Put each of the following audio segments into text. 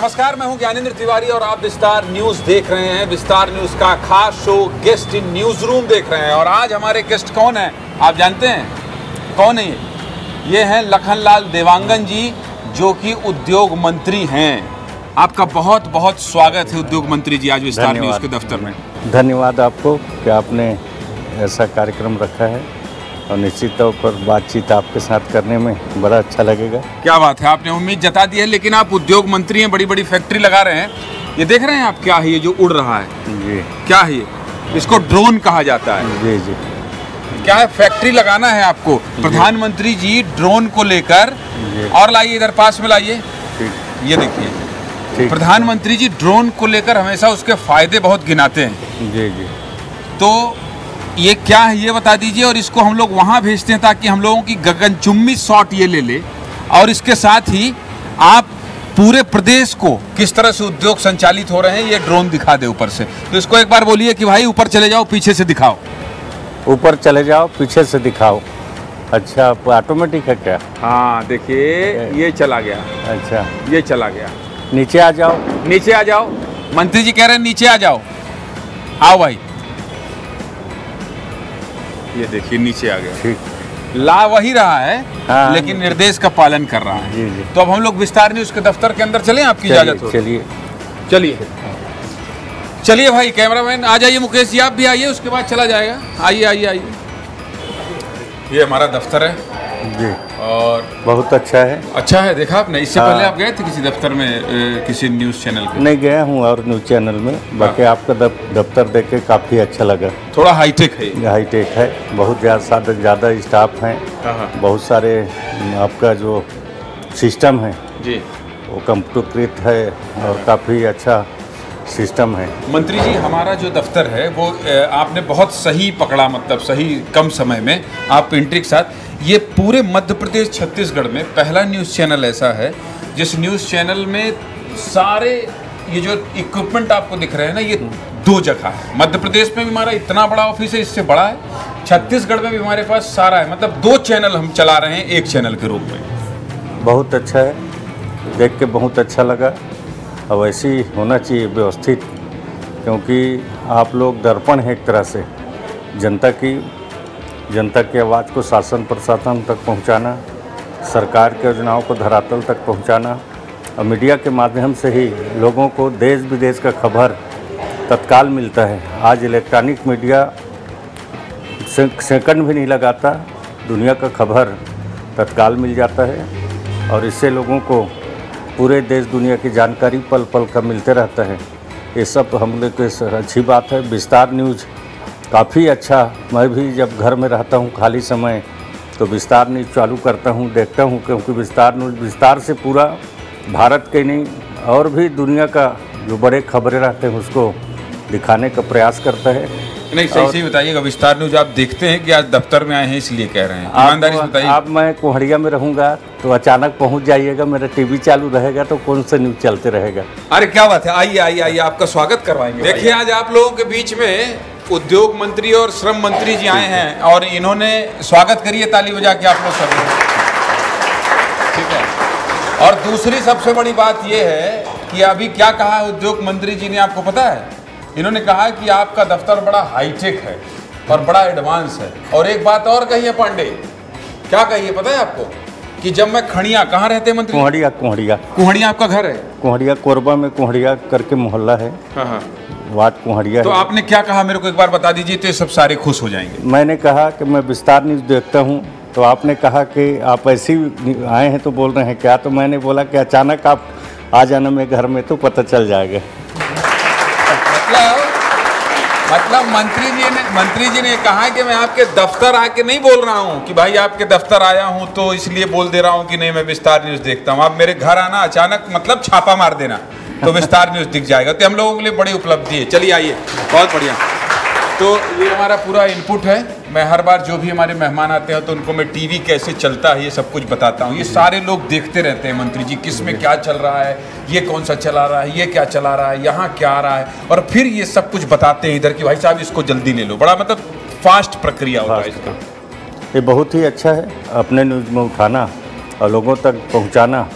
नमस्कार, मैं हूं ज्ञानेंद्र तिवारी और आप विस्तार न्यूज देख रहे हैं। विस्तार न्यूज का खास show guest in newsroom देख रहे हैं। और आज हमारे गेस्ट कौन हैं आप जानते हैं? कौन है ये हैं लखनलाल देवांगन जी, जो कि उद्योग मंत्री हैं। आपका बहुत बहुत स्वागत है उद्योग मंत्री जी आज विस्तार न्यूज के दफ्तर में। धन्यवाद आपको कि आपने ऐसा कार्यक्रम रखा है और निश्चित तौर पर बातचीत आपके साथ करने में बड़ा अच्छा लगेगा। क्या बात है, आपने उम्मीद जता दी है। लेकिन आप उद्योग मंत्री हैं, बड़ी बड़ी फैक्ट्री लगा रहे हैं। ये देख रहे हैं आप, क्या है ये जो उड़ रहा है? जी। क्या है ये? इसको ड्रोन कहा जाता है। जी जी। क्या है, फैक्ट्री लगाना है आपको। प्रधानमंत्री जी ड्रोन को लेकर, और लाइए इधर पास में लाइए, ये देखिए प्रधानमंत्री जी ड्रोन को लेकर हमेशा उसके फायदे बहुत गिनाते हैं। जी जी। तो ये क्या है ये बता दीजिए। और इसको हम लोग वहाँ भेजते हैं ताकि हम लोगों की गगनचुम्बी शॉट ये ले ले। और इसके साथ ही आप पूरे प्रदेश को किस तरह से उद्योग संचालित हो रहे हैं ये ड्रोन दिखा दे ऊपर से। तो इसको एक बार बोलिए कि भाई ऊपर चले जाओ, पीछे से दिखाओ। ऊपर चले जाओ, पीछे से दिखाओ। अच्छा, ऑटोमेटिक है क्या? हाँ देखिए, ये चला गया। अच्छा, ये चला गया। नीचे आ जाओ। नीचे आ जाओ। मंत्री जी कह रहे हैं नीचे आ जाओ। आओ भाई, ये देखिए नीचे आ गया। ठीक। ला वही रहा है, हाँ, लेकिन निर्देश का पालन कर रहा है। जी जी। तो अब हम लोग विस्तार न्यूज के दफ्तर के अंदर चलें, आपकी इजाजत हो? चलिए चलिए चलिए भाई, कैमरामैन आ जाइए, मुकेश जी आप भी आइए, उसके बाद चला जाएगा। आइए आइए आइए, ये हमारा दफ्तर है जी। और बहुत अच्छा है। अच्छा है। देखा आपने, इससे हाँ। पहले आप गए थे किसी दफ्तर में, किसी न्यूज़ चैनल पे? नहीं गया हूँ और न्यूज़ चैनल में। बाकी आपका दफ्तर देख के काफ़ी अच्छा लगा। थोड़ा हाईटेक है ये। हाईटेक है, बहुत ज़्यादा स्टाफ हैं। हाँ। बहुत सारे आपका जो सिस्टम है जी, वो कंप्यूटरीकृत है और काफ़ी अच्छा सिस्टम है। मंत्री जी हमारा जो दफ्तर है वो आपने बहुत सही पकड़ा, मतलब सही कम समय में आप एंट्री के साथ। ये पूरे मध्य प्रदेश छत्तीसगढ़ में पहला न्यूज़ चैनल ऐसा है जिस न्यूज़ चैनल में सारे ये जो इक्विपमेंट आपको दिख रहे हैं ना, ये 2 जगह है। मध्य प्रदेश में भी हमारा इतना बड़ा ऑफिस है, इससे बड़ा है। छत्तीसगढ़ में भी हमारे पास सारा है, मतलब 2 चैनल हम चला रहे हैं एक चैनल के रूप में। बहुत अच्छा है, देख के बहुत अच्छा लगा। और वैसे ही होना चाहिए व्यवस्थित, क्योंकि आप लोग दर्पण है एक तरह से जनता की आवाज़ को शासन प्रशासन तक पहुंचाना, सरकार की योजनाओं को धरातल तक पहुंचाना, और मीडिया के माध्यम से ही लोगों को देश विदेश का खबर तत्काल मिलता है। आज इलेक्ट्रॉनिक मीडिया सेकंड भी नहीं लगाता, दुनिया का खबर तत्काल मिल जाता है। और इससे लोगों को पूरे देश दुनिया की जानकारी पल पल का मिलते रहता है। ये सब हम लोग की अच्छी बात है। विस्तार न्यूज़ काफ़ी अच्छा। मैं भी जब घर में रहता हूँ खाली समय तो विस्तार न्यूज़ चालू करता हूँ, देखता हूँ, क्योंकि विस्तार न्यूज़ विस्तार से पूरा भारत के नहीं और भी दुनिया का जो बड़े खबरें रहते हैं उसको दिखाने का प्रयास करता है। नहीं, सही सही बताइएगा। विस्तार न्यूज आप देखते हैं कि आज दफ्तर में आए हैं इसलिए कह रहे हैं? ईमानदारी से बताइए। आप मैं कोहड़िया में रहूँगा तो अचानक पहुँच जाइएगा, मेरा टीवी चालू रहेगा तो कौन सा न्यूज़ चलते रहेगा। अरे क्या बात है, आइए आइए आइए, आपका स्वागत करवाएंगे। देखिए आज आप लोगों के बीच में उद्योग मंत्री और श्रम मंत्री जी आए हैं और इन्होंने स्वागत करिए ताली बजा के आप लोग सभी। ठीक है। और दूसरी सबसे बड़ी बात यह है कि अभी क्या कहा उद्योग मंत्री जी ने, आपको पता है? इन्होंने कहा कि आपका दफ्तर बड़ा हाईटेक है और बड़ा एडवांस है। और एक बात और कही है पांडे, क्या कही है पता है आपको? कि जब मैं खड़िया, कहाँ रहते हैं मंत्री? कुहड़िया आपका घर है? कुहड़िया कोरबा में कुहड़िया करके मोहल्ला है। हाँ। वार्ड कुहड़िया। तो आपने क्या कहा मेरे को एक बार बता दीजिए, तो ये सब सारे खुश हो जाएंगे। मैंने कहा कि मैं विस्तार न्यूज़ देखता हूँ, तो आपने कहा कि आप ऐसे ही आए हैं तो बोल रहे हैं क्या? तो मैंने बोला कि अचानक आप आ जाना मेरे घर में तो पता चल जाएगा। मतलब मंत्री जी ने कहा कि मैं आपके दफ्तर आके नहीं बोल रहा हूँ कि भाई आपके दफ्तर आया हूँ तो इसलिए बोल दे रहा हूँ कि नहीं मैं विस्तार न्यूज़ देखता हूँ। आप मेरे घर आना अचानक, मतलब छापा मार देना तो विस्तार न्यूज़ दिख जाएगा। तो हम लोगों के लिए बड़ी उपलब्धि है। चलिए आइए, बहुत बढ़िया। तो ये हमारा पूरा इनपुट है। मैं हर बार जो भी हमारे मेहमान आते हैं तो उनको मैं टीवी कैसे चलता है ये सब कुछ बताता हूँ। ये सारे लोग देखते रहते हैं मंत्री जी, किस में क्या चल रहा है, ये कौन सा चला रहा है, ये क्या चला रहा है, यहाँ क्या आ रहा है, और फिर ये सब कुछ बताते हैं इधर कि भाई साहब इसको जल्दी ले लो। बड़ा मतलब फास्ट प्रक्रिया होता है इसका। ये बहुत ही अच्छा है, अपने न्यूज़ में उठाना और लोगों तक पहुँचाना।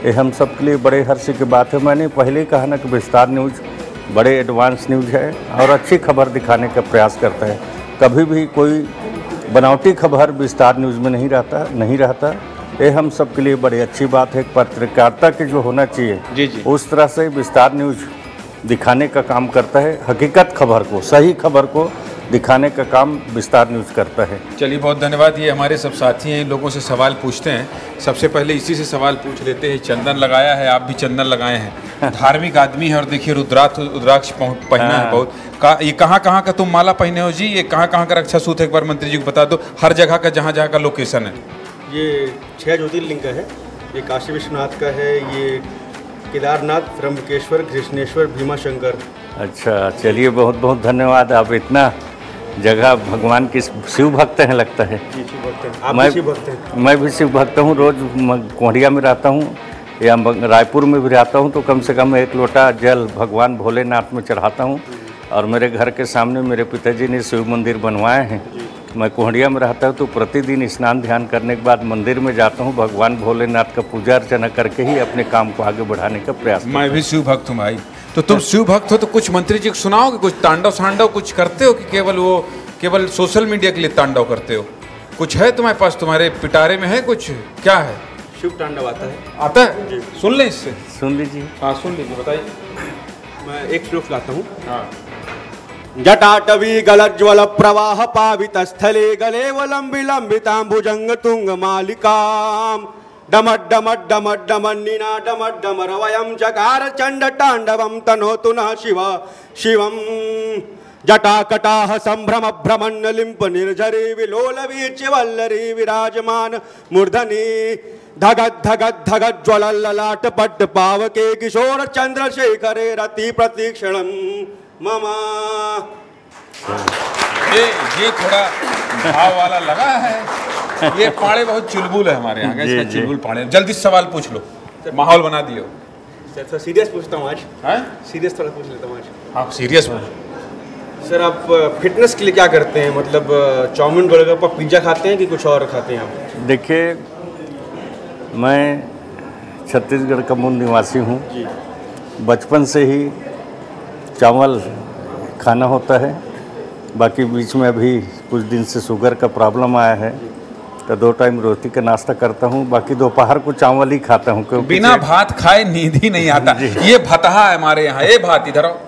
ये हम सब के लिए बड़े हर्ष की बात है। मैंने पहले ही कहा ना कि विस्तार न्यूज़ बड़े एडवांस न्यूज़ है और अच्छी खबर दिखाने का प्रयास करता है। कभी भी कोई बनावटी खबर विस्तार न्यूज़ में नहीं रहता। ये हम सब के लिए बड़ी अच्छी बात है। पत्रकारिता की जो होना चाहिए जी जी, उस तरह से विस्तार न्यूज़ दिखाने का काम करता है। हकीकत खबर को, सही खबर को दिखाने का काम विस्तार न्यूज़ करता है। चलिए बहुत धन्यवाद। ये हमारे सब साथी हैं, इन लोगों से सवाल पूछते हैं। सबसे पहले इसी से सवाल पूछ लेते हैं। चंदन लगाया है, आप भी चंदन लगाए हैं, धार्मिक आदमी है और देखिए रुद्राक्ष पहना है बहुत। ये कहाँ का तुम माला पहने हो जी? ये कहाँ का रक्षा सूत्र है, एक बार मंत्री जी को बता दो। हर जगह का जहाँ का लोकेशन है। ये 6 ज्योतिर्लिंग का है। ये काशी विश्वनाथ का है, ये केदारनाथ, त्र्यंबकेश्वर, कृष्णेश्वर, भीमाशंकर। अच्छा, चलिए बहुत बहुत धन्यवाद। आप इतना जगह भगवान की शिव भक्त हैं लगता है। जी, शिव भक्त हैं। आप भी शिव भक्त हैं? मैं भी शिव भक्त हूँ। रोज़ कोहड़िया में रहता हूँ या रायपुर में भी रहता हूँ तो कम से कम 1 लोटा जल भगवान भोलेनाथ में चढ़ाता हूँ। और मेरे घर के सामने मेरे पिताजी ने शिव मंदिर बनवाए हैं। मैं कोहड़िया में रहता हूँ तो प्रतिदिन स्नान ध्यान करने के बाद मंदिर में जाता हूँ। भगवान भोलेनाथ का पूजा अर्चना करके ही अपने काम को आगे बढ़ाने का प्रयास। मैं भी शिव भक्त हूँ भाई। तो तुम शिव भक्त हो तो कुछ मंत्री जी को सुनाओगे? कुछ तांडव सांडव कुछ करते हो कि केवल सोशल मीडिया के लिए तांडव करते हो? कुछ है तुम्हारे पास, तुम्हारे पिटारे में है कुछ? क्या है? शिव तांडव आता है जी। सुन ले इससे, सुन लीजिए। हाँ सुन लीजिए, बताइए। मैं एक श्लोक लाता हूँ। हाँ। जटाटवी गलज्वल प्रवाह पावित स्थले गले वलंबिलंबितांबुजंग तुंग मालिकाम डमड्डमड्डमड्डमन्निना डमड्डमरवयं चकार चंड तांडवं तनोतु नः शिवं जटाकटाह संभ्रम भ्रमण्य लिंप निर्झरी विलोल वीच्यवल्लरी विराजमान मूर्धनि धगत धगत धगत ज्वलल्ललाट पट्ट पावके किशोर चंद्रशेखरे रति प्रतीक्षणं मम। ये थोड़ा भाव वाला लगा है। ये पाड़े बहुत चुलबुल है हमारे यहाँ का, इसका चुलबुल पाड़े। जल्दी सवाल पूछ लो, माहौल बना दियो। सर सीरियस पूछता हूँ आज। हैं? सीरियस थोड़ा पूछ लेता हूँ आज। आप सीरियस पूछो। सर आप फिटनेस के लिए क्या करते हैं? मतलब चाउमीन गोलगप्पा पिज्ज़ा खाते हैं कि कुछ और खाते हैं आप? देखिए, मैं छत्तीसगढ़ का मूल निवासी हूँ। बचपन से ही चावल खाना होता है। बाकी बीच में अभी कुछ दिन से शुगर का प्रॉब्लम आया है तो 2 टाइम रोटी का नाश्ता करता हूँ। बाकी दोपहर को चावल ही खाता हूँ क्योंकि बिना भात खाए नींद ही नहीं आता। ये भतहा है हमारे यहाँ। ये भात इधर आओ।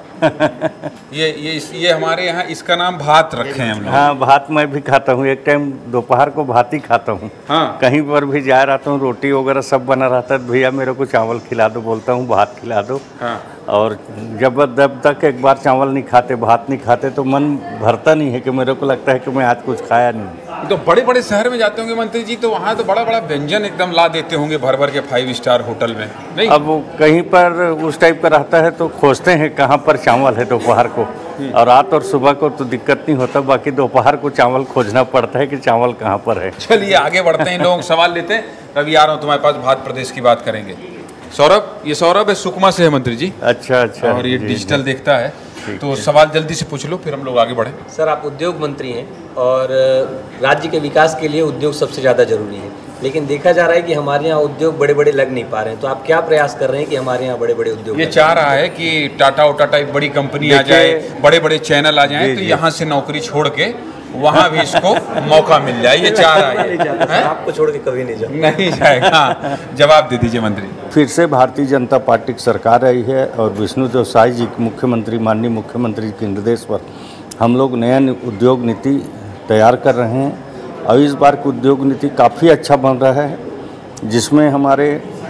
ये हमारे यहाँ इसका नाम भात रखे हैं हम लोग। हाँ, भात मैं भी खाता हूँ। एक टाइम दोपहर को भात ही खाता हूँ। हाँ। कहीं पर भी जा रहता हूँ, रोटी वगैरह सब बना रहता है, भैया मेरे को चावल खिला दो, बोलता हूँ भात खिला दो। हाँ। और जब तक एक बार चावल नहीं खाते, भात नहीं खाते तो मन भरता नहीं है कि मेरे को लगता है कि मैं आज कुछ खाया नहीं। तो बड़े बड़े शहर में जाते होंगे मंत्री जी, तो वहाँ तो बड़ा बड़ा व्यंजन एकदम ला देते होंगे भर भर के 5 स्टार होटल में, नहीं? अब कहीं पर उस टाइप का रहता है तो खोजते हैं कहाँ पर चावल है दोपहर को। और रात और सुबह को तो दिक्कत नहीं होता, बाकी दोपहर को चावल खोजना पड़ता है कि चावल कहाँ पर है। चलिए आगे बढ़ते हैं, लोग सवाल लेते हैं। रवि आ रहा हूँ तुम्हारे पास, भात प्रदेश की बात करेंगे। सौरभ, ये सौरभ है, सुकमा से है मंत्री जी। अच्छा अच्छा। और ये डिजिटल देखता है, तो सवाल जल्दी से पूछ लो फिर हम लोग आगे बढ़ें। सर, आप उद्योग मंत्री हैं और राज्य के विकास के लिए उद्योग सबसे ज़्यादा जरूरी है, लेकिन देखा जा रहा है कि हमारे यहाँ उद्योग बड़े बड़े लग नहीं पा रहे हैं। तो आप क्या प्रयास कर रहे हैं कि हमारे यहाँ बड़े बड़े उद्योग? ये चाह रहा है कि टाटा टाइप बड़ी कंपनी आ जाए, बड़े बड़े चैनल आ जाए, तो यहाँ से नौकरी छोड़ के वहाँ भी इसको मौका मिल जाए, ये चाह रहा है। आपको छोड़ के कभी नहीं नहीं जाएगा। जवाब दे दीजिए मंत्री। फिर से भारतीय जनता पार्टी की सरकार आई है और विष्णुदेव साय जी मुख्यमंत्री, माननीय मुख्यमंत्री के निर्देश पर हम लोग नया उद्योग नीति तैयार कर रहे हैं। और इस बार की उद्योग नीति काफ़ी अच्छा बन रहा है, जिसमें हमारे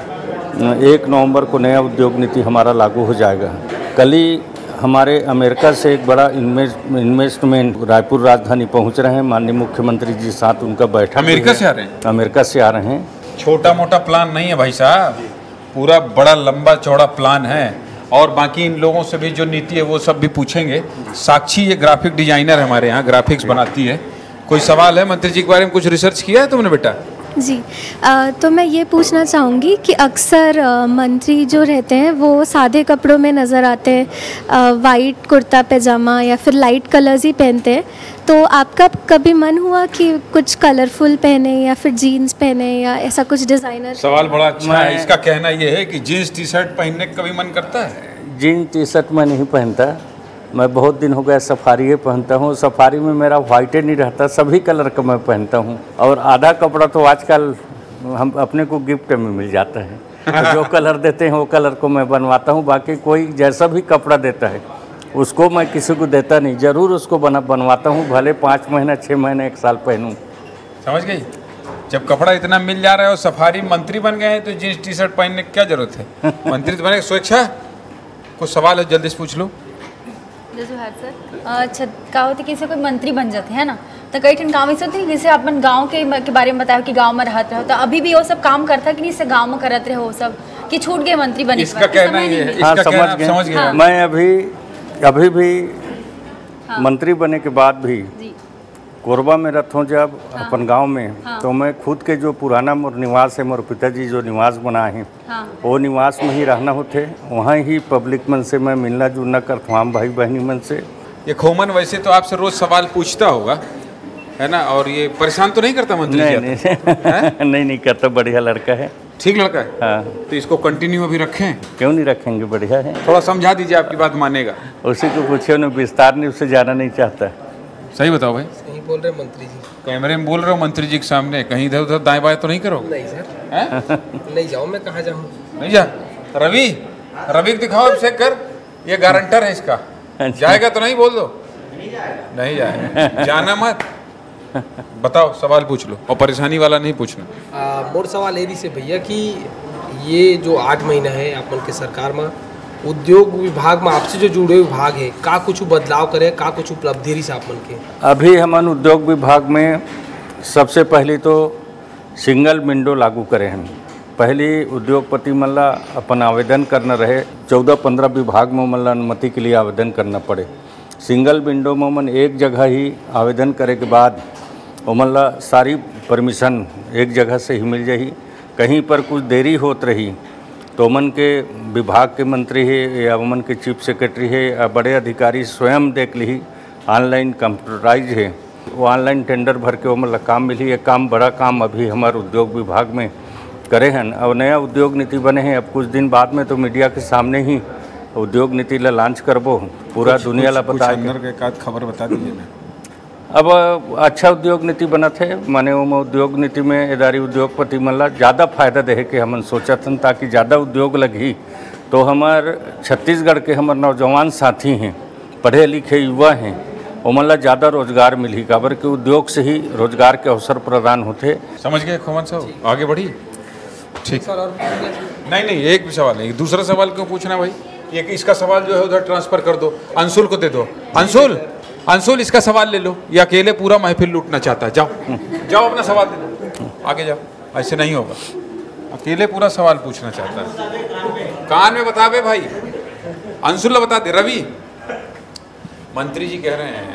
1 नवंबर को नया उद्योग नीति हमारा लागू हो जाएगा। कल ही हमारे अमेरिका से एक बड़ा इन्वेस्टमेंट रायपुर राजधानी पहुंच रहे हैं। माननीय मुख्यमंत्री जी साथ उनका बैठक। अमेरिका से आ रहे हैं? अमेरिका से आ रहे हैं। छोटा मोटा प्लान नहीं है भाई साहब, पूरा बड़ा लंबा चौड़ा प्लान है। और बाकी इन लोगों से भी जो नीति है वो सब भी पूछेंगे। साक्षी ये ग्राफिक डिजाइनर है हमारे यहाँ, ग्राफिक्स बनाती है। कोई सवाल है मंत्री जी के बारे में? कुछ रिसर्च किया है तुमने बेटा? जी तो मैं ये पूछना चाहूँगी कि अक्सर मंत्री जो रहते हैं वो सादे कपड़ों में नज़र आते हैं, वाइट कुर्ता पैजामा या फिर लाइट कलर्स ही पहनते हैं। तो आपका कभी मन हुआ कि कुछ कलरफुल पहने या फिर जीन्स पहने या ऐसा कुछ डिज़ाइनर? सवाल बड़ा अच्छा है। इसका कहना ये है कि जीन्स टी शर्ट पहनने का कभी मन करता है? जीन्स टी शर्ट मैं नहीं पहनता, मैं बहुत दिन हो गया सफारी पहनता हूँ। सफारी में मेरा वाइट नहीं रहता, सभी कलर का मैं पहनता हूँ। और आधा कपड़ा तो आजकल हम अपने को गिफ्ट में मिल जाता है, तो जो कलर देते हैं वो कलर को मैं बनवाता हूँ। बाकी कोई जैसा भी कपड़ा देता है उसको मैं किसी को देता नहीं, ज़रूर उसको बनवाता हूँ, भले 5 महीना 6 महीने 1 साल पहनूँ। समझ गई? जब कपड़ा इतना मिल जा रहा है और सफारी मंत्री बन गए हैं तो जीन्स टी शर्ट पहनने की क्या जरूरत है? मंत्री तो बने स्वेच्छा। कुछ सवाल है जल्दी से पूछ लो। सर का होती किसी कोई मंत्री बन जाते हैं ना, तो कई ठन काम ऐसे होते हैं जैसे अपन गांव के बारे में बताया कि गांव में रहते रहो, तो अभी भी वो सब काम करता कि नहीं से गांव में करते रहे वो सब कि छूट गए मंत्री बने? इसका कहना ये है। हाँ, समझ गया। मैं अभी भी मंत्री बने के बाद भी कोरबा में रहता हूँ जब अपन गांव में, तो मैं खुद के जो पुराना मोर निवास है, मोर पिताजी जो निवास बनाए हैं वो निवास में ही रहना होते, वहाँ ही पब्लिक मन से मैं मिलना जुलना करता हूँ, भाई बहनी मन से। ये खोमन वैसे तो आपसे रोज सवाल पूछता होगा, है ना? और ये परेशान तो नहीं करता मंत्री जी? नहीं करता, बढ़िया लड़का है, ठीक लड़का है। हाँ, तो इसको कंटिन्यू अभी रखें? क्यों नहीं रखेंगे, बढ़िया है। थोड़ा समझा दीजिए, आपकी बात मानेगा। उसी को पूछे, उन्हें विस्तार नहीं, उससे जाना नहीं चाहता। सही बताओ भाई। सही बोल रहे मंत्री जी। कैमरे में बोल रहे हो मंत्री जी के सामने, कहीं इधर उधर दाएं बाएं तो नहीं करो? नहीं सर, नहीं जाऊँ, मैं कहाँ जाऊँ? नहीं जा। रवि को दिखाओ, अभिषेक कर, ये गारंटर है इसका। जाएगा तो नहीं, बोल दो नहीं जाएगा, जाना मत। बताओ, सवाल पूछ लो, और परेशानी वाला नहीं पूछना। मोर सवाल ये से भैया कि ये जो 8 महीना है अपन के सरकार में उद्योग विभाग में आपसे जो जुड़े विभाग है, का कुछ बदलाव करे, का कुछ उपलब्धि रही अपन के? अभी हमन उद्योग विभाग में सबसे पहले तो सिंगल विंडो लागू करे हैं। पहले उद्योगपति मन ला अपन आवेदन करना रहे, 14-15 विभाग में मन ला अनुमति के लिए आवेदन करना पड़े। सिंगल विंडो में मन एक जगह ही आवेदन करे के बाद मन ला सारी परमिशन एक जगह से ही मिल जाही। कहीं पर कुछ देरी होत रही तो मन के विभाग के मंत्री है या मन के चीफ सेक्रेटरी है या बड़े अधिकारी स्वयं देख ली, ऑनलाइन कंप्यूटराइज है, वो ऑनलाइन टेंडर भर के वो मतलब काम मिली। ये काम बड़ा काम अभी हमारे उद्योग विभाग में करे हैं। अब नया उद्योग नीति बने हैं, अब कुछ दिन बाद में तो मीडिया के सामने ही उद्योग नीति ला लॉन्च करबो, पूरा दुनिया ला बता के खबर बता दीजिए ना। अब अच्छा उद्योग नीति बना थे, माने वो उद्योग नीति में इदारी उद्योगपति मन ला ज़्यादा फायदा दे के हमन सोचा था, ताकि ज़्यादा उद्योग लगी तो हमार छत्तीसगढ़ के हमारे नौजवान साथी हैं, पढ़े लिखे युवा हैं, उमन ला ज़्यादा रोजगार मिली, काबर के उद्योग से ही रोजगार के अवसर प्रदान होते। समझ गए खोमन साहब? आगे बढ़ी। ठीक, नहीं, एक भी सवाल नहीं, दूसरा सवाल क्यों पूछना भाई? ये इसका सवाल जो है उधर ट्रांसफर कर दो, अंशुल को दे दो। अंशुल इसका सवाल ले लो, ये अकेले पूरा महफिल लूटना चाहता है। जाओ अपना सवाल दे दो, आगे जाओ। ऐसे नहीं होगा, अकेले पूरा सवाल पूछना चाहता है। कान में बता बे भाई, अंशुल बता दे। रवि, मंत्री जी कह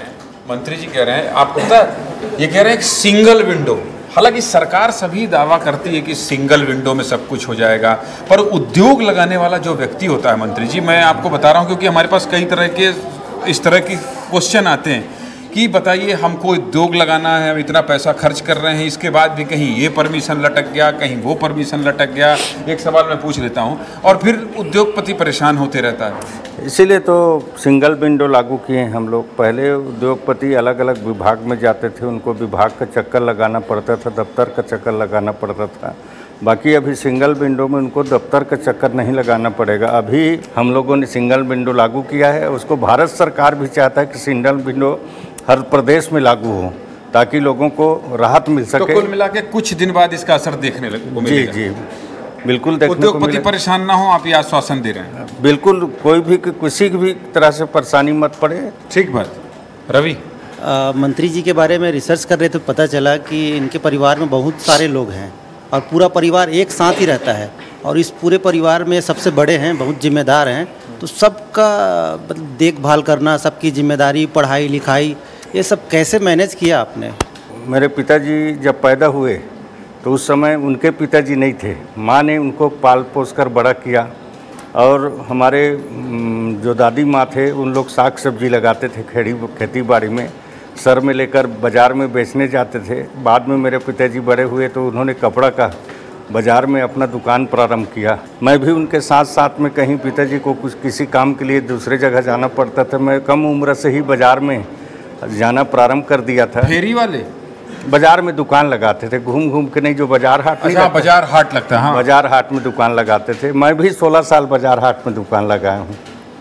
रहे हैं आपको पता है, ये कह रहे हैं सिंगल विंडो। हालांकि सरकार सभी दावा करती है कि सिंगल विंडो में सब कुछ हो जाएगा, पर उद्योग लगाने वाला जो व्यक्ति होता है मंत्री जी, मैं आपको बता रहा हूँ क्योंकि हमारे पास कई तरह के इस तरह की क्वेश्चन आते हैं कि बताइए हमको उद्योग लगाना है, हम इतना पैसा खर्च कर रहे हैं, इसके बाद भी कहीं ये परमिशन लटक गया, कहीं वो परमिशन लटक गया। एक सवाल मैं पूछ लेता हूँ और फिर उद्योगपति परेशान होते रहता है। इसीलिए तो सिंगल विंडो लागू किए हैं हम लोग। पहले उद्योगपति अलग अलग विभाग में जाते थे, उनको विभाग का चक्कर लगाना पड़ता था, दफ्तर का चक्कर लगाना पड़ता था। बाकी अभी सिंगल विंडो में उनको दफ्तर का चक्कर नहीं लगाना पड़ेगा। अभी हम लोगों ने सिंगल विंडो लागू किया है, उसको भारत सरकार भी चाहता है कि सिंगल विंडो हर प्रदेश में लागू हो, ताकि लोगों को राहत मिल सके। तो कुल मिला के कुछ दिन बाद इसका असर देखने को मिलेगा। जी, बिल्कुल देखने को मिलेगा। उद्योगपति परेशान ना हो, आप ये आश्वासन दे रहे हैं? बिल्कुल, कोई भी किसी भी तरह से परेशानी मत पड़े। ठीक बात। रवि, मंत्री जी के बारे में रिसर्च कर रहे तो पता चला कि इनके परिवार में बहुत सारे लोग हैं और पूरा परिवार एक साथ ही रहता है, और इस पूरे परिवार में सबसे बड़े हैं, बहुत जिम्मेदार हैं, तो सबका मतलब देखभाल करना, सबकी जिम्मेदारी, पढ़ाई लिखाई, ये सब कैसे मैनेज किया आपने? मेरे पिताजी जब पैदा हुए तो उस समय उनके पिताजी नहीं थे, माँ ने उनको पाल पोस कर बड़ा किया। और हमारे जो दादी माँ थे उन लोग साग सब्जी लगाते थे खेती बाड़ी में, सर में लेकर बाज़ार में बेचने जाते थे। बाद में मेरे पिताजी बड़े हुए तो उन्होंने कपड़ा का बाज़ार में अपना दुकान प्रारंभ किया। मैं भी उनके साथ साथ में कहीं पिताजी को कुछ किसी काम के लिए दूसरे जगह जाना पड़ता था, मैं कम उम्र से ही बाज़ार में जाना प्रारंभ कर दिया था। फेरी वाले बाज़ार में दुकान लगाते थे, घूम घूम के, नहीं जो बाज़ार हाट नहीं, बाज़ार हाट लगता है, हाँ। बाज़ार हाट में दुकान लगाते थे। मैं भी 16 साल बाज़ार हाट में दुकान लगाया हूँ।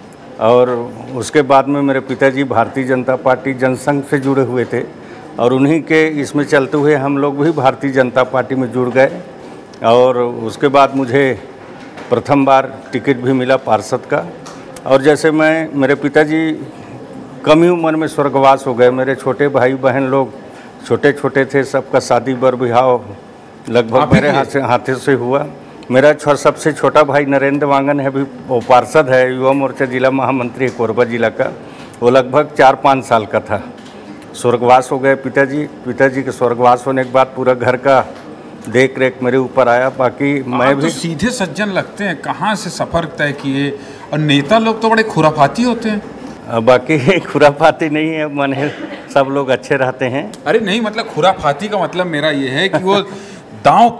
और उसके बाद में मेरे पिताजी भारतीय जनता पार्टी जनसंघ से जुड़े हुए थे और उन्हीं के इसमें चलते हुए हम लोग भी भारतीय जनता पार्टी में जुड़ गए। और उसके बाद मुझे प्रथम बार टिकट भी मिला पार्षद का। और जैसे मेरे पिताजी कम ही उम्र में स्वर्गवास हो गए। मेरे छोटे भाई बहन लोग छोटे छोटे थे, सबका शादी बर बिहाव लगभग मेरे हाथों से हुआ। मेरा सबसे छोटा भाई नरेंद्र वांगन है, अभी वो पार्षद है, युवा मोर्चा जिला महामंत्री है कोरबा जिला का। वो लगभग 4-5 साल का था, स्वर्गवास हो गए पिताजी। पिताजी के स्वर्गवास होने के बाद पूरा घर का देख रेख मेरे ऊपर आया। बाकी मैं भी तो सीधे सज्जन लगते हैं, कहाँ से सफ़र तय किए? और नेता लोग तो बड़े खुराफाती होते हैं। बाकी खुराफाती नहीं है, मन है सब लोग अच्छे रहते हैं। अरे नहीं, मतलब खुराफाती का मतलब मेरा ये है कि वो दांव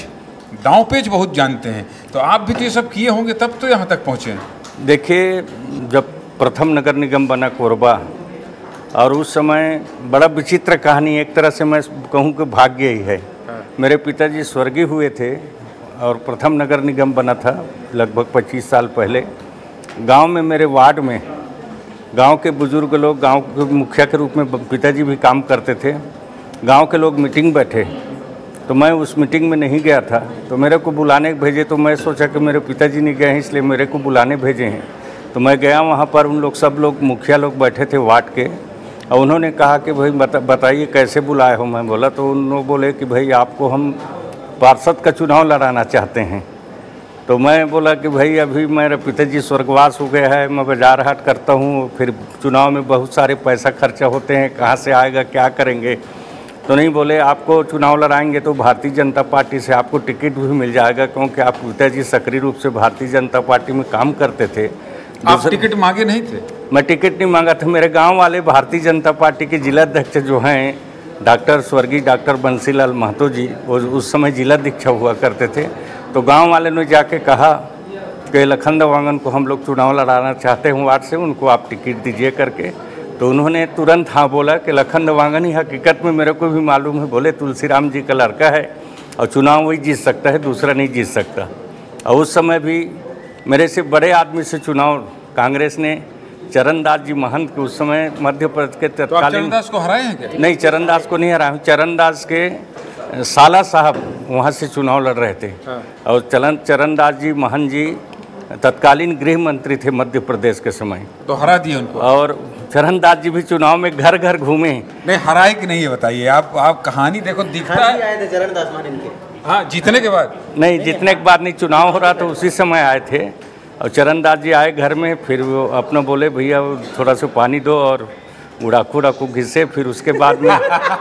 पेच बहुत जानते हैं। तो आप भी तो ये सब किए होंगे तब तो यहाँ तक पहुँचे। देखिए, जब प्रथम नगर निगम बना कोरबा, और उस समय बड़ा विचित्र कहानी, एक तरह से मैं कहूँ कि भाग्य ही है। मेरे पिताजी स्वर्गीय हुए थे और प्रथम नगर निगम बना था लगभग 25 साल पहले। गांव में, मेरे वार्ड में, गांव के बुजुर्ग लोग, गांव के मुखिया के रूप में पिताजी भी काम करते थे। गांव के लोग मीटिंग बैठे तो मैं उस मीटिंग में नहीं गया था, तो मेरे को बुलाने भेजे। तो मैं सोचा कि मेरे पिताजी नहीं गए हैं इसलिए मेरे को बुलाने भेजे हैं। तो मैं गया वहाँ पर, उन लोग सब लोग मुखिया लोग बैठे थे वार्ड के, और उन्होंने कहा कि भाई बताइए कैसे बुलाए हो। मैं बोला तो उन लोग बोले कि भाई आपको हम पार्षद का चुनाव लड़ाना चाहते हैं। तो मैं बोला कि भाई अभी मेरे पिताजी स्वर्गवास हो गया है, मैं बाजार हाट करता हूँ, फिर चुनाव में बहुत सारे पैसा खर्चा होते हैं, कहाँ से आएगा, क्या करेंगे। तो नहीं, बोले आपको चुनाव लड़ाएंगे तो भारतीय जनता पार्टी से आपको टिकट भी मिल जाएगा, क्योंकि आप पिताजी सक्रिय रूप से भारतीय जनता पार्टी में काम करते थे। आप टिकट मांगे नहीं थे? मैं टिकट नहीं मांगा था। मेरे गांव वाले भारतीय जनता पार्टी के जिलाध्यक्ष जो हैं स्वर्गीय डॉक्टर बंसीलाल महतो जी, वो उस समय जिलाध्यक्ष हुआ करते थे। तो गांव वाले ने जाके कहा कि लखन वांगन को हम लोग चुनाव लड़ाना चाहते हैं वार्ड से, उनको आप टिकट दीजिए करके। तो उन्होंने तुरंत हाँ बोला कि लखन वांगन ही हकीकत में मेरे को भी मालूम है, बोले तुलसीराम जी का लड़का है और चुनाव वही जीत सकता है, दूसरा नहीं जीत सकता। और उस समय भी मेरे से बड़े आदमी से चुनाव कांग्रेस ने चरणदास जी महंत के, उस समय मध्य प्रदेश के तत्कालीन। तो चरणदास को हराए हैं क्या? नहीं, चरणदास को नहीं हराया हूँ। चरणदास के साला साहब वहाँ से चुनाव लड़ रहे थे। हाँ। और चरणदास जी महंत जी तत्कालीन गृह मंत्री थे मध्य प्रदेश के समय, तो हरा दिए उनको। और चरणदास जी भी चुनाव में घर घर घूमे। नहीं, हराए कि नहीं ये बताइए। आप कहानी देखो, दिखता है आए थे चरणदास मान इनके। हाँ, जीतने के बाद नहीं, जीतने के बाद नहीं, चुनाव हो रहा था उसी समय आए थे। और चरणदास जी आए घर में, फिर वो अपना बोले भैया थोड़ा सा पानी दो और उड़ाकू घिसे। फिर उसके बाद में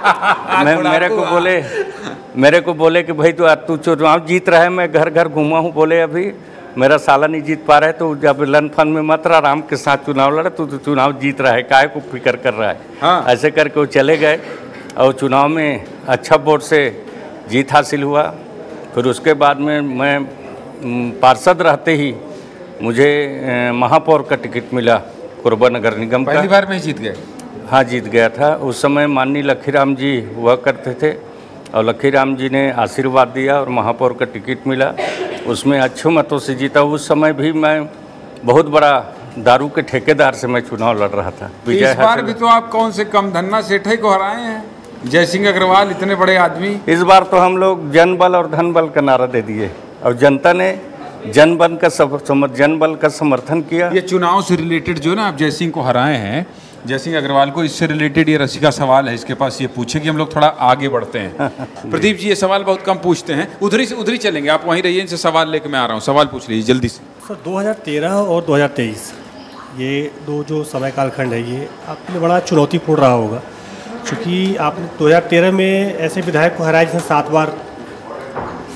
मेरे को बोले कि भाई तू चुनाव जीत रहा है, मैं घर घर घूमा हूँ। बोले अभी मेरा साला नहीं जीत पा रहा है, तो जब लन फन में मत रहा, राम के साथ चुनाव लड़ा, तू चुनाव जीत रहा है, काहे को फिक्र कर रहा है। हाँ। ऐसे करके वो चले गए और चुनाव में अच्छा वोट से जीत हासिल हुआ। फिर उसके बाद में मैं पार्षद रहते ही मुझे महापौर का टिकट मिला कोरबा नगर निगम का। पहली बार में ही जीत गए? हाँ, जीत गया था। उस समय माननीय लखीराम जी हुआ करते थे और लखीराम जी ने आशीर्वाद दिया और महापौर का टिकट मिला, उसमें अच्छे मतों से जीता। उस समय भी मैं बहुत बड़ा दारू के ठेकेदार से मैं चुनाव लड़ रहा था। इस बार भी तो आप कौन से कम धन्ना सेठे को हराए हैं? जयसिंह अग्रवाल इतने बड़े आदमी। इस बार तो हम लोग जनबल और धनबल का नारा दे दिए और जनता ने जनबल का समर्थन किया। ये चुनाव से रिलेटेड जो ना आप जयसिंह को हराए हैं, जयसिंह अग्रवाल को, इससे रिलेटेड ये रसिका सवाल है इसके पास, ये पूछे कि हम लोग थोड़ा आगे बढ़ते हैं। प्रदीप जी ये सवाल बहुत कम पूछते हैं, उधर ही चलेंगे, आप वहीं रहिए, इनसे सवाल लेके मैं आ रहा हूँ। सवाल पूछ लीजिए जल्दी से। सर 2013 और 2023 ये दो जो समय कालखंड है, ये आपके लिए बड़ा चुनौतीपूर्ण रहा होगा, क्योंकि आपने 2013 में ऐसे विधायक को हराया जिसने 7 बार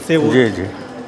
से वो जी जी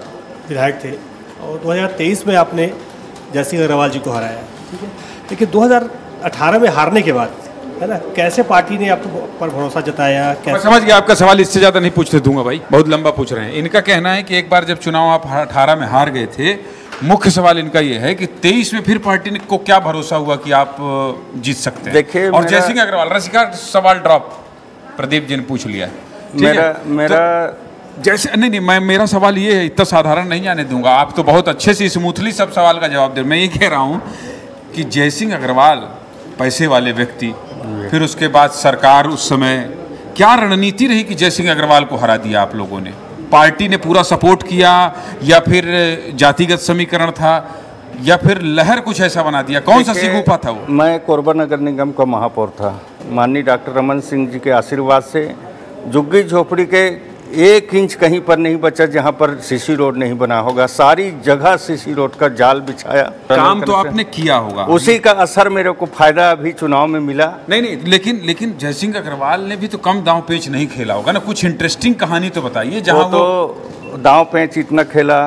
विधायक थे और 2023 में आपने जयसिंह अग्रवाल जी को हराया, ठीक है। लेकिन 2018 में हारने के बाद, है ना, कैसे पार्टी ने आप पर भरोसा जताया? मैं समझ गया आपका सवाल, इससे ज़्यादा नहीं पूछने दूंगा भाई, बहुत लंबा पूछ रहे हैं। इनका कहना है कि एक बार जब चुनाव आप 18 में हार गए थे, मुख्य सवाल इनका ये है कि 23 में फिर पार्टी को क्या भरोसा हुआ कि आप जीत सकते हैं? देखिए, और जयसिंह अग्रवाल, रसिका सवाल ड्रॉप, प्रदीप जी ने पूछ लिया है। मेरा जैसे नहीं, मैं मेरा सवाल ये है, इतना साधारण नहीं जाने दूंगा। आप तो बहुत अच्छे से स्मूथली सब सवाल का जवाब दे। मैं ये कह रहा हूँ कि जयसिंह अग्रवाल पैसे वाले व्यक्ति, फिर उसके बाद सरकार उस समय क्या रणनीति रही कि जयसिंह अग्रवाल को हरा दिया आप लोगों ने? पार्टी ने पूरा सपोर्ट किया या फिर जातिगत समीकरण था या फिर लहर कुछ ऐसा बना दिया? कौन सा सिगुफा था वो? मैं कोरबा नगर निगम का महापौर था। माननीय डॉक्टर रमन सिंह जी के आशीर्वाद से झुग्गी झोपड़ी के 1 इंच कहीं पर नहीं बचा जहां पर सीसी रोड नहीं बना होगा। सारी जगह सीसी रोड का जाल बिछाया। काम तो आपने किया होगा, उसी का असर मेरे को फायदा अभी चुनाव में मिला। नहीं, लेकिन जयसिंह अग्रवाल ने भी तो कम दांव पेच नहीं खेला होगा ना। कुछ इंटरेस्टिंग कहानी तो बताइए जहां वो तो दांव पेच इतना खेला,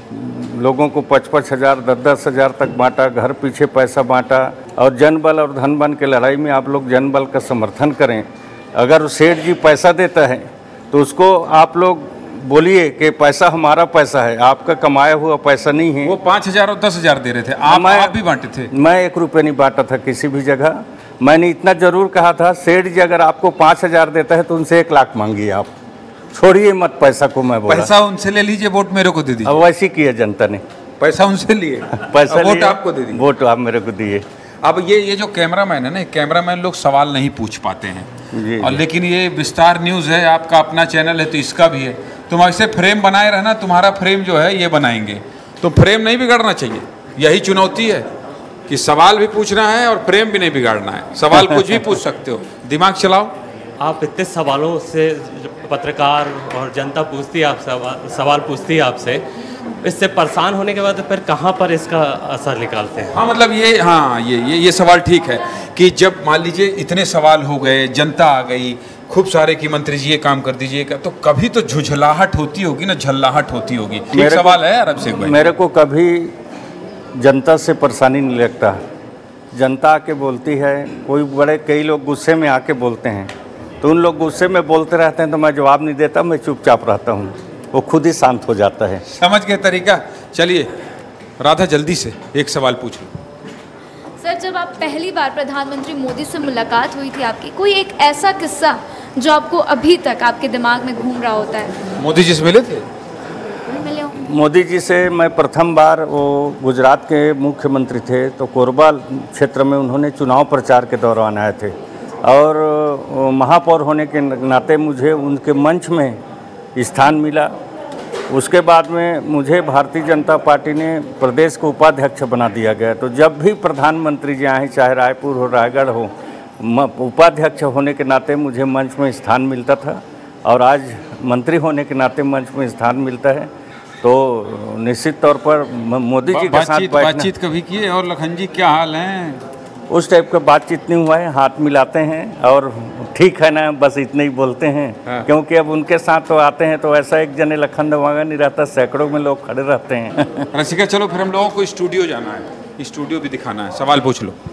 लोगों को 55 हज़ार 10-10 हज़ार तक बांटा, घर पीछे पैसा बांटा। और जनबल और धनबल के लड़ाई में आप लोग जनबल का समर्थन करें। अगर सेठ जी पैसा देता है तो उसको आप लोग बोलिए कि पैसा हमारा पैसा है, आपका कमाया हुआ पैसा नहीं है। वो 5,000 और 10,000 दे रहे थे, आप भी बांटे थे? मैं 1 रुपये नहीं बांटा था किसी भी जगह। मैंने इतना जरूर कहा था, सेठ जी अगर आपको 5,000 देता है तो उनसे 1 लाख मांगिए, आप छोड़िए मत पैसा को। मैं बोला पैसा उनसे ले लीजिए, वोट मेरे को दे दीजिए। अब वैसे किया जनता ने, पैसा उनसे लिए, पैसा वोट आपको दे दी, वोट आप मेरे को दिए। अब ये जो कैमरामैन है ना, कैमरामैन लोग सवाल नहीं पूछ पाते हैं जी, और लेकिन ये विस्तार न्यूज़ है, आपका अपना चैनल है तो इसका भी है। तुम ऐसे फ्रेम बनाए रहना, तुम्हारा फ्रेम जो है ये बनाएंगे, तो फ्रेम नहीं बिगाड़ना चाहिए। यही चुनौती है कि सवाल भी पूछना है और फ्रेम भी नहीं बिगाड़ना है। सवाल कुछ भी पूछ सकते हो, दिमाग चलाओ। आप इतने सवालों से पत्रकार और जनता पूछती है, आप सवाल पूछती है आपसे, इससे परेशान होने के बाद फिर कहाँ पर इसका असर निकालते हैं? हाँ, मतलब ये सवाल ठीक है कि जब मान लीजिए इतने सवाल हो गए, जनता आ गई खूब सारे कि मंत्री जी ये काम कर दीजिएगा, तो कभी तो झुझलाहट होती होगी ना, झल्लाहट होती होगी। ठीक सवाल है यार अभिषेक भाई। मेरे को कभी जनता से परेशानी नहीं लगता। जनता आके बोलती है, कई लोग गुस्से में आके बोलते हैं, तो उन लोग गुस्से में बोलते रहते हैं तो मैं जवाब नहीं देता, मैं चुपचाप रहता हूँ, वो खुद ही शांत हो जाता है। समझ के तरीका। चलिए राधा, जल्दी से एक सवाल पूछ लो। सर, जब आप पहली बार प्रधानमंत्री मोदी से मुलाकात हुई थी आपकी, कोई एक ऐसा किस्सा जो आपको अभी तक आपके दिमाग में घूम रहा होता है? मोदी जी से मिले थे? मिले हो? मोदी जी से मैं प्रथम बार, वो गुजरात के मुख्यमंत्री थे, तो कोरबा क्षेत्र में उन्होंने चुनाव प्रचार के दौरान आए थे और महापौर होने के नाते मुझे उनके मंच में स्थान मिला। उसके बाद में मुझे भारतीय जनता पार्टी ने प्रदेश को उपाध्यक्ष बना दिया गया। तो जब भी प्रधानमंत्री जी आए, चाहे रायपुर हो, रायगढ़ हो, उपाध्यक्ष होने के नाते मुझे मंच में स्थान मिलता था और आज मंत्री होने के नाते मंच में स्थान मिलता है। तो निश्चित तौर पर मोदी जी के साथ बातचीत कभी किए? और लखन जी क्या हाल हैं? उस टाइप का बातचीत नहीं हुआ है, हाथ मिलाते हैं और ठीक है ना, बस इतने ही बोलते हैं। हाँ। क्योंकि अब उनके साथ तो आते हैं तो ऐसा एक जने लखन दवागा नहीं रहता, सैकड़ों में लोग खड़े रहते हैं। रसिका, चलो फिर हम लोगों को स्टूडियो जाना है, स्टूडियो भी दिखाना है। सवाल पूछ लो।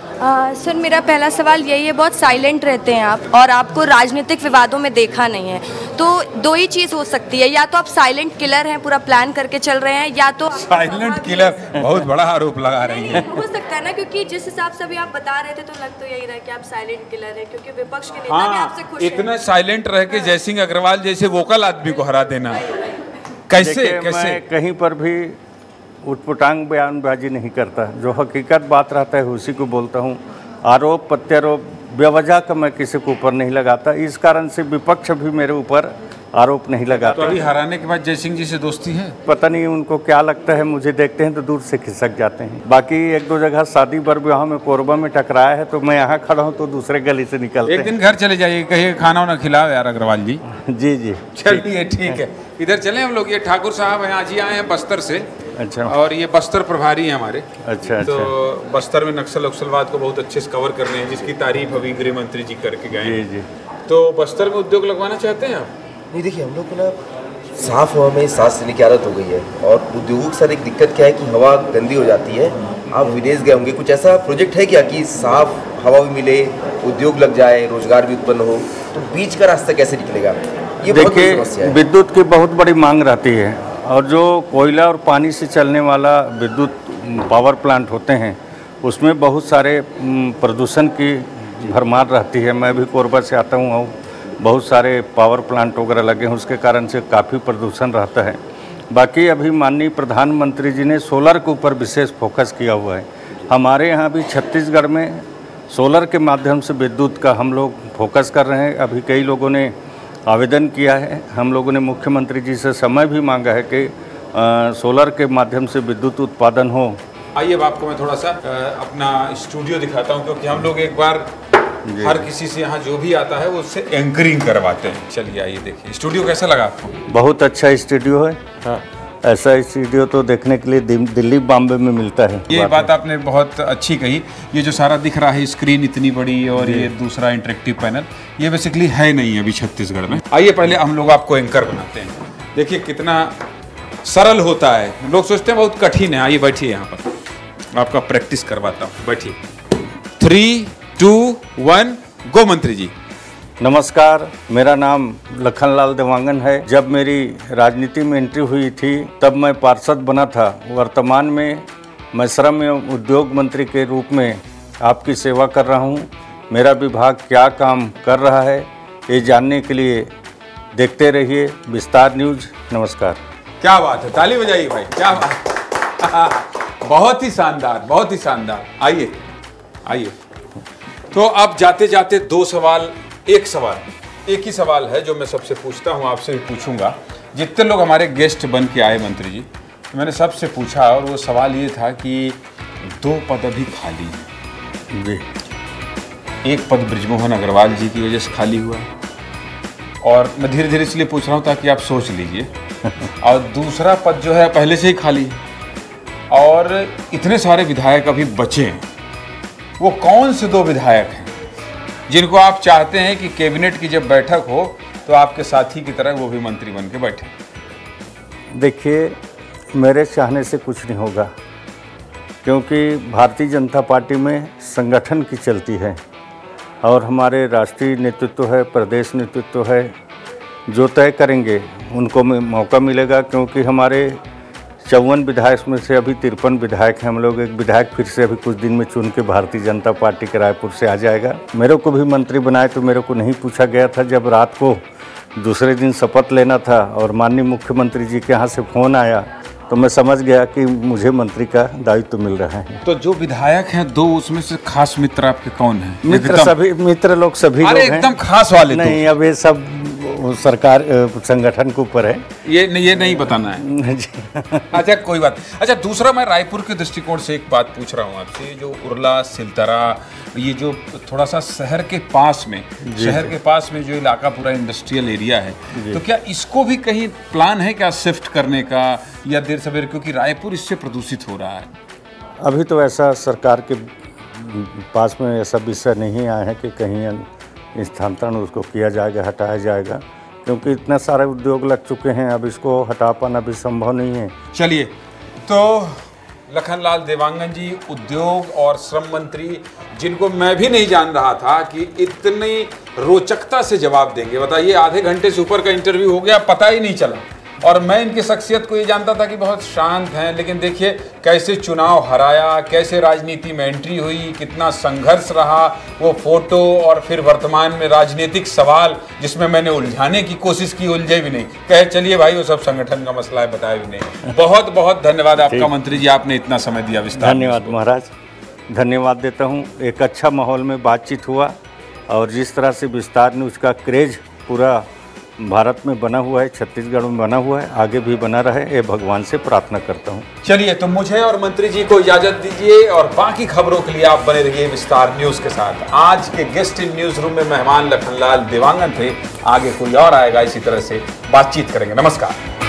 सर, मेरा पहला सवाल यही है, बहुत साइलेंट रहते हैं आप और आपको राजनीतिक विवादों में देखा नहीं है, तो 2 ही चीज़ हो सकती है, या तो आप साइलेंट किलर हैं, पूरा प्लान करके चल रहे हैं, या तो साइलेंट किलर, बहुत बड़ा आरोप लगा रही हैं। हो सकता है ना, क्योंकि जिस हिसाब से अभी आप बता रहे थे तो लग तो यही रहा कि आप साइलेंट किलर हैं, क्योंकि विपक्ष के नेता भी आपसे खुश हैं। इतना साइलेंट रह के जयसिंह अग्रवाल जैसे वोकल आदमी को हरा देना, कैसे? मैं कहीं पर भी उटपटांग बयानबाजी नहीं करता, जो हकीकत बात रहता है उसी को बोलता हूँ। आरोप प्रत्यारोप बेवजह का मैं किसी को ऊपर नहीं लगाता, इस कारण से विपक्ष भी मेरे ऊपर आरोप नहीं लगाता। तो अभी हराने के बाद जयसिंह जी से दोस्ती है? पता नहीं उनको क्या लगता है, मुझे देखते हैं तो दूर से खिसक जाते हैं। बाकी 1-2 जगह शादी बर विवाह में कोरबा में टकराया है, तो मैं यहाँ खड़ा हूँ तो दूसरे गली से निकलते हैं। एक दिन घर चले जाइए, कहिए खाना वाना खिलाओ यार अग्रवाल जी। जी जी, चलिए ठीक है। इधर चले हम लोग, ये ठाकुर साहब हैं, आज ही आए हैं बस्तर से। अच्छा। और ये बस्तर प्रभारी हैं हमारे। अच्छा। तो बस्तर में नक्सल उक्सलवाद को बहुत अच्छे से कवर कर रहे हैं, जिसकी तारीफ अभी गृह मंत्री जी करके गए। जी जी। तो बस्तर में उद्योग लगवाना चाहते हैं आप? नहीं, देखिए हम लोग को ना साफ हवा में सांस लेने की आदत हो गई है और उद्योगों के साथ एक दिक्कत क्या है कि हवा गंदी हो जाती है। आप विदेश गए होंगे, कुछ ऐसा प्रोजेक्ट है क्या कि साफ हवा भी मिले, उद्योग लग जाए, रोजगार भी उत्पन्न हो, तो बीच का रास्ता कैसे निकलेगा? ये बहुत बड़ी समस्या है। विद्युत की बहुत बड़ी मांग रहती है और जो कोयला और पानी से चलने वाला विद्युत पावर प्लांट होते हैं उसमें बहुत सारे प्रदूषण की भरमार रहती है। मैं भी कोरबा से आता हूँ और बहुत सारे पावर प्लांट वगैरह लगे हैं, उसके कारण से काफ़ी प्रदूषण रहता है। बाकी अभी माननीय प्रधानमंत्री जी ने सोलर के ऊपर विशेष फोकस किया हुआ है। हमारे यहाँ भी छत्तीसगढ़ में सोलर के माध्यम से विद्युत का हम लोग फोकस कर रहे हैं। अभी कई लोगों ने आवेदन किया है, हम लोगों ने मुख्यमंत्री जी से समय भी मांगा है कि सोलर के माध्यम से विद्युत उत्पादन हो। आइए अब आपको मैं थोड़ा सा अपना स्टूडियो दिखाता हूँ, क्योंकि हम लोग एक बार हर किसी से यहाँ जो भी आता है वो उससे एंकरिंग करवाते हैं। चलिए आइए देखिए स्टूडियो कैसा लगा आपको? बहुत अच्छा स्टूडियो है। हाँ, ऐसा स्टूडियो तो देखने के लिए दिल्ली बॉम्बे में मिलता है। ये बात आपने बहुत अच्छी कही। ये जो सारा दिख रहा है स्क्रीन इतनी बड़ी और ये दूसरा इंटरेक्टिव पैनल, ये बेसिकली है नहीं अभी छत्तीसगढ़ में। आइए पहले हम लोग आपको एंकर बनाते हैं। देखिए कितना सरल होता है, लोग सोचते हैं बहुत कठिन है। आइए बैठिए, यहाँ पर आपका प्रैक्टिस करवाता हूँ, बैठिए। 3, 2, 1 गो। मंत्री जी नमस्कार, मेरा नाम लखनलाल देवांगन है। जब मेरी राजनीति में एंट्री हुई थी तब मैं पार्षद बना था। वर्तमान में मैं श्रम एवं उद्योग मंत्री के रूप में आपकी सेवा कर रहा हूं। मेरा विभाग क्या काम कर रहा है ये जानने के लिए देखते रहिए विस्तार न्यूज़। नमस्कार। क्या बात है, ताली बजाइए भाई, क्या बात बहुत ही शानदार, बहुत ही शानदार। आइए आइए। तो अब जाते जाते दो सवाल, एक ही सवाल है जो मैं सबसे पूछता हूँ, आपसे भी पूछूंगा। जितने लोग हमारे गेस्ट बन के आए मंत्री जी, तो मैंने सबसे पूछा और वो सवाल ये था कि 2 पद अभी खाली हैं जी। एक पद बृजमोहन अग्रवाल जी की वजह से खाली हुआ और मैं धीरे धीरे इसलिए पूछ रहा हूँ ताकि आप सोच लीजिए। और दूसरा पद जो है पहले से ही खाली है और इतने सारे विधायक अभी बचे हैं। वो कौन से 2 विधायक हैं जिनको आप चाहते हैं कि कैबिनेट की जब बैठक हो तो आपके साथी की तरह वो भी मंत्री बन के बैठे? देखिए, मेरे चाहने से कुछ नहीं होगा, क्योंकि भारतीय जनता पार्टी में संगठन की चलती है और हमारे राष्ट्रीय नेतृत्व है, प्रदेश नेतृत्व है, जो तय करेंगे उनको मौका मिलेगा। क्योंकि हमारे 54 विधायक में से अभी 53 विधायक हैं हम लोग। एक विधायक फिर से अभी कुछ दिन में चुन के भारतीय जनता पार्टी के रायपुर से आ जाएगा। मेरे को भी मंत्री बनाए तो मेरे को नहीं पूछा गया था। जब रात को दूसरे दिन शपथ लेना था और माननीय मुख्यमंत्री जी के यहाँ से फ़ोन आया तो मैं समझ गया कि मुझे मंत्री का दायित्व मिल रहा है। तो जो विधायक हैं 2, उसमें से खास मित्र आपके कौन हैं? मित्र लोग सभी लोग हैं। एकदम खास वाले नहीं, अब ये सब सरकार संगठन के ऊपर है, ये नहीं बताना है। अच्छा कोई बात। अच्छा, दूसरा मैं रायपुर के दृष्टिकोण से एक बात पूछ रहा हूँ आपसे। जो उरला, सिलतरा, ये जो थोड़ा सा शहर के पास में जो इलाका पूरा इंडस्ट्रियल एरिया है, तो क्या इसको भी कहीं प्लान है क्या शिफ्ट करने का या देर सवेर, क्योंकि रायपुर इससे प्रदूषित हो रहा है? अभी तो ऐसा सरकार के पास में ऐसा विषय नहीं आया है कि कहीं स्थानांतरण उसको किया जाएगा, हटाया जाएगा, क्योंकि इतना सारे उद्योग लग चुके हैं। अब इसको हटा पाना भी संभव नहीं है। चलिए, तो लखनलाल देवांगन जी, उद्योग और श्रम मंत्री, जिनको मैं भी नहीं जान रहा था कि इतनी रोचकता से जवाब देंगे। बताइए, आधे घंटे से ऊपर का इंटरव्यू हो गया, पता ही नहीं चला। और मैं इनकी शख्सियत को ये जानता था कि बहुत शांत हैं, लेकिन देखिए कैसे चुनाव हराया, कैसे राजनीति में एंट्री हुई, कितना संघर्ष रहा, वो फोटो और फिर वर्तमान में राजनीतिक सवाल जिसमें मैंने उलझाने की कोशिश की, उलझे भी नहीं। कहे चलिए भाई वो सब संगठन का मसला है, बताया भी नहीं। बहुत बहुत धन्यवाद आपका मंत्री जी, आपने इतना समय दिया विस्तार। धन्यवाद महाराज, धन्यवाद देता हूँ। एक अच्छा माहौल में बातचीत हुआ और जिस तरह से विस्तार न्यूज़ का क्रेज पूरा भारत में बना हुआ है, छत्तीसगढ़ में बना हुआ है, आगे भी बना रहे, ये भगवान से प्रार्थना करता हूँ। चलिए, तो मुझे और मंत्री जी को इजाजत दीजिए और बाकी खबरों के लिए आप बने रहिए विस्तार न्यूज़ के साथ। आज के गेस्ट इन न्यूज़ रूम में मेहमान लखनलाल देवांगन थे। आगे कोई और आएगा, इसी तरह से बातचीत करेंगे। नमस्कार।